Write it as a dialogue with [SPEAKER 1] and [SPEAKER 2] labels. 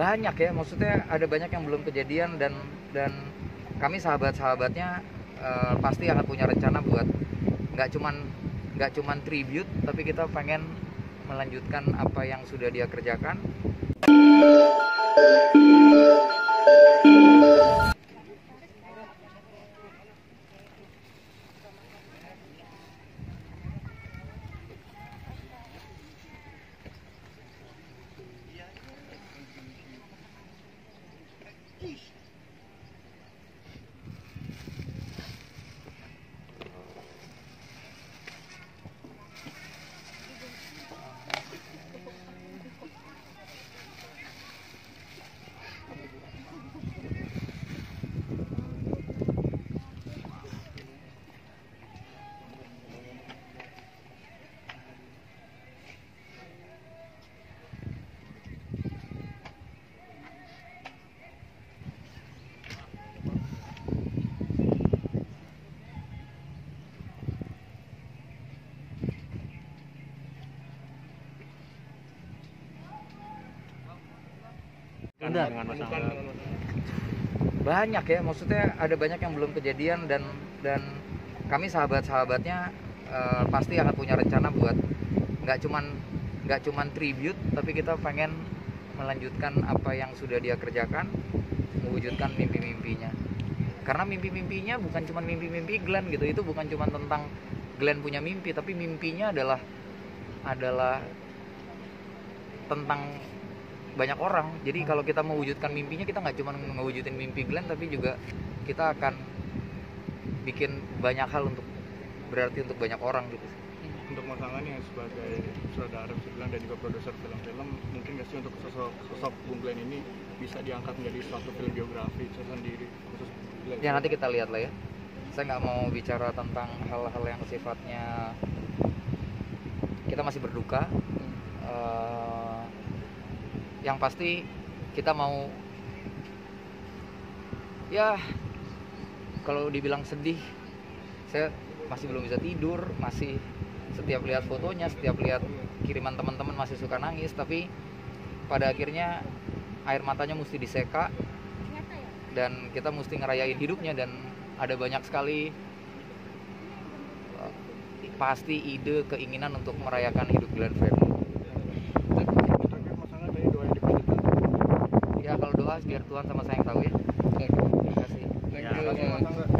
[SPEAKER 1] Banyak ya, maksudnya ada banyak yang belum kejadian dan kami sahabat-sahabatnya pasti akan punya rencana buat nggak cuman tribute, tapi kita pengen melanjutkan apa yang sudah dia kerjakan. Udah. Banyak ya, maksudnya ada banyak yang belum kejadian dan kami sahabat-sahabatnya pasti akan punya rencana buat nggak cuman tribute, tapi kita pengen melanjutkan apa yang sudah dia kerjakan, mewujudkan mimpi-mimpinya. Karena mimpi-mimpinya bukan cuma mimpi-mimpi Glenn gitu, itu bukan cuma tentang Glenn punya mimpi, tapi mimpinya adalah tentang banyak orang. Jadi kalau kita mewujudkan mimpinya, kita nggak cuma mewujudin mimpi Glenn, tapi juga kita akan bikin banyak hal berarti untuk banyak orang gitu.
[SPEAKER 2] Untuk Mas Angan yang sebagai saudara dan juga produser film-film, mungkin nggak sih untuk sosok Bung Glenn ini bisa diangkat menjadi suatu film biografi tersendiri khusus Glenn?
[SPEAKER 1] Ya nanti kita lihat lah ya. Saya nggak mau bicara tentang hal-hal yang sifatnya, kita masih berduka. Yang pasti kita mau, ya kalau dibilang sedih, saya masih belum bisa tidur, masih setiap lihat fotonya, setiap lihat kiriman teman-teman masih suka nangis, tapi pada akhirnya air matanya mesti diseka dan kita mesti ngerayain hidupnya. Dan ada banyak sekali pasti ide, keinginan untuk merayakan hidup Glenn Fredly. Ya kalau doa biar Tuhan sama saya yang tahu ya. Terima kasih.
[SPEAKER 2] Terima kasih Mas Angga.